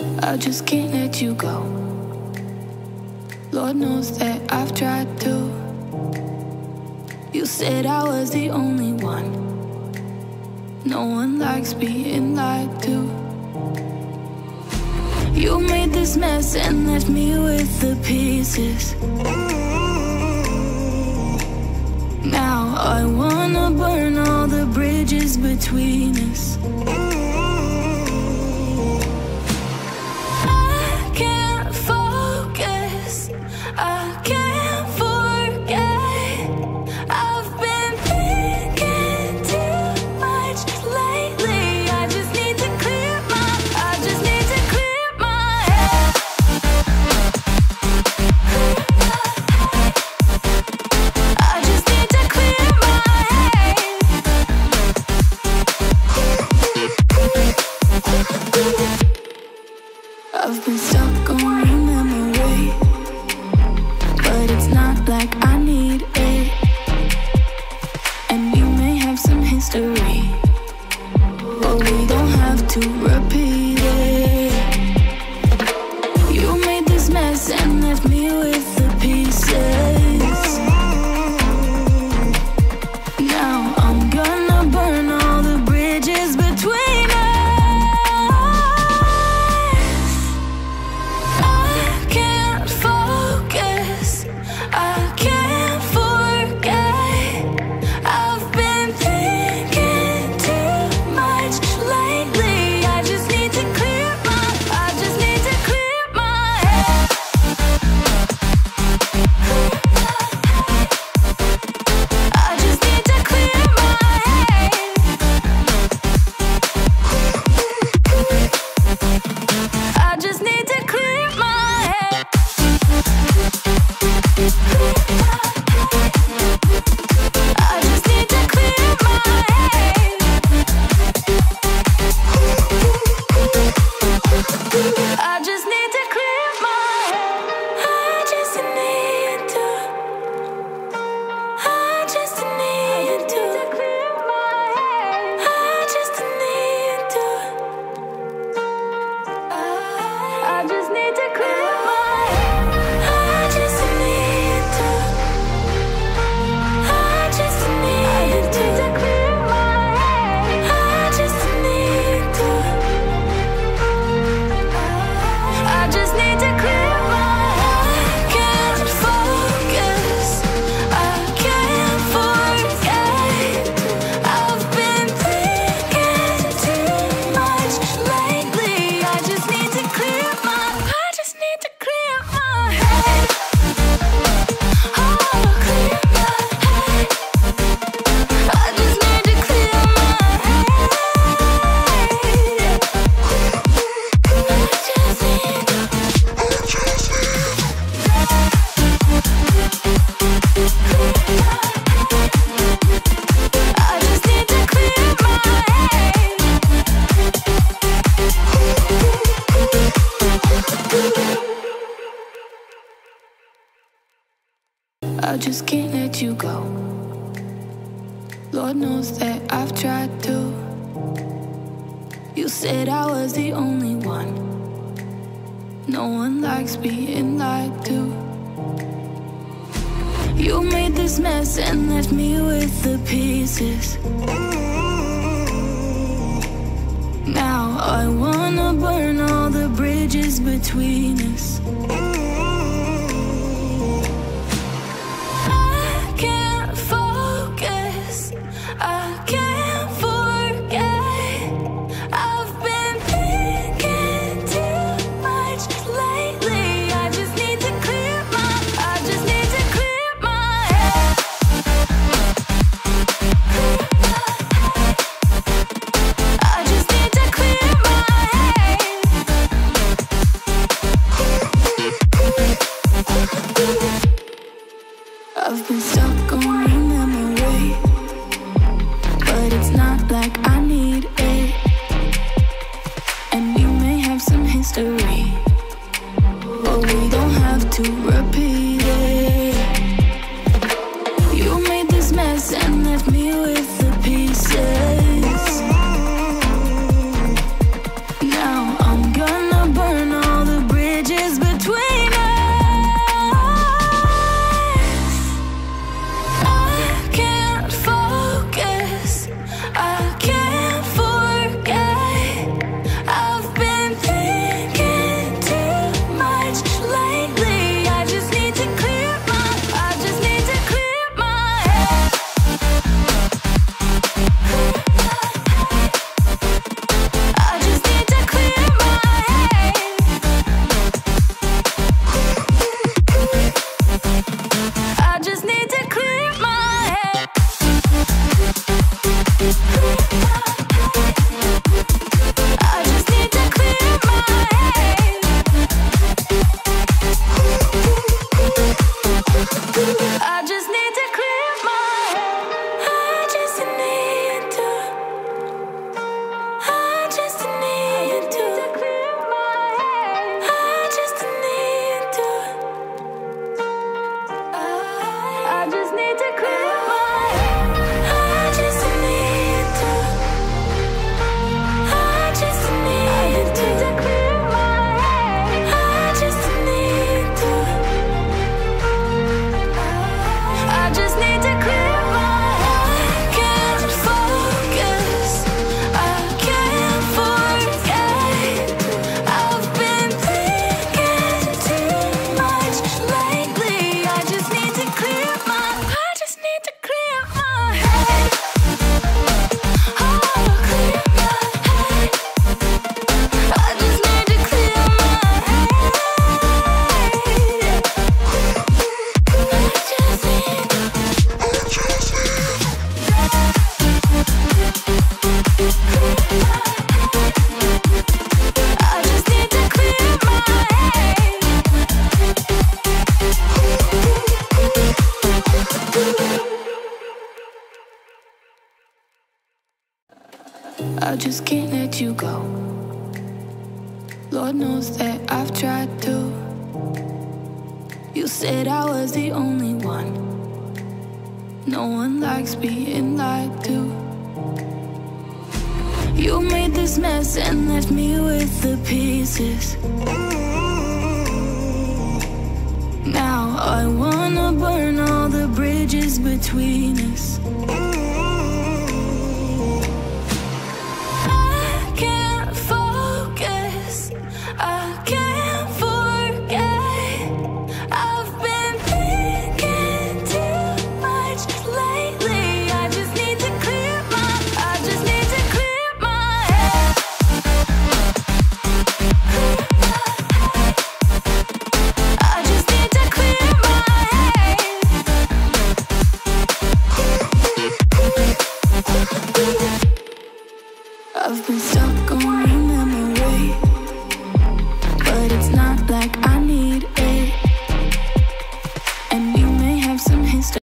I just can't let you go. Lord knows that I've tried to. You said I was the only one. No one likes being lied to. You made this mess and left me with the pieces. Now I wanna burn all the bridges between us. I can't focus, I can't forget. I've been thinking too much lately. I just need to clear my head. I just need to clear my head. I've been stuck on your memory, but it's not like I need it. And we may have some history, but we don't have to repeat it. You made this mess and left me with the pieces. Now I'm gonna burn all the bridges between us. I can't focus, I can't forget. I've been thinking too much lately. I just need to clear my head. I just need to clear my head. I just need to clear my head. I just need to clear my head. I just need to clear my head. I just need to. I just need to clear my head. I just need to. I just need to clear my head. I just need to. I just need to clear my head. I just need to. I just need to clear my head. I can't focus, I can't forget. I've been thinking too much lately. I just need to clear my head. Oh, clear my head. I just need to clear my head. I just need to clear my head. I just can't let you go. Lord knows that I've tried to. You said I was the only one. No one likes being lied to. You made this mess and left me with the pieces. Now I wanna burn all the bridges between us. I can't focus, I can't forget. I've been thinking too much lately. I just need to clear my head. I just need to clear my head. I've been stuck on your memory, but it's not like I need it. And we may have some history, but we don't have to repeat it. You made this mess and left me with the pieces. Now I'm gonna burn I just can't let you go. Lord knows that I've tried to. You said I was the only one. No one likes being lied to. You made this mess and left me with the pieces. Now I wanna burn all the bridges between us. I can't focus, I can't forget. I've been thinking too much lately. I just need to clear my head. I just need to clear my head. I've been stuck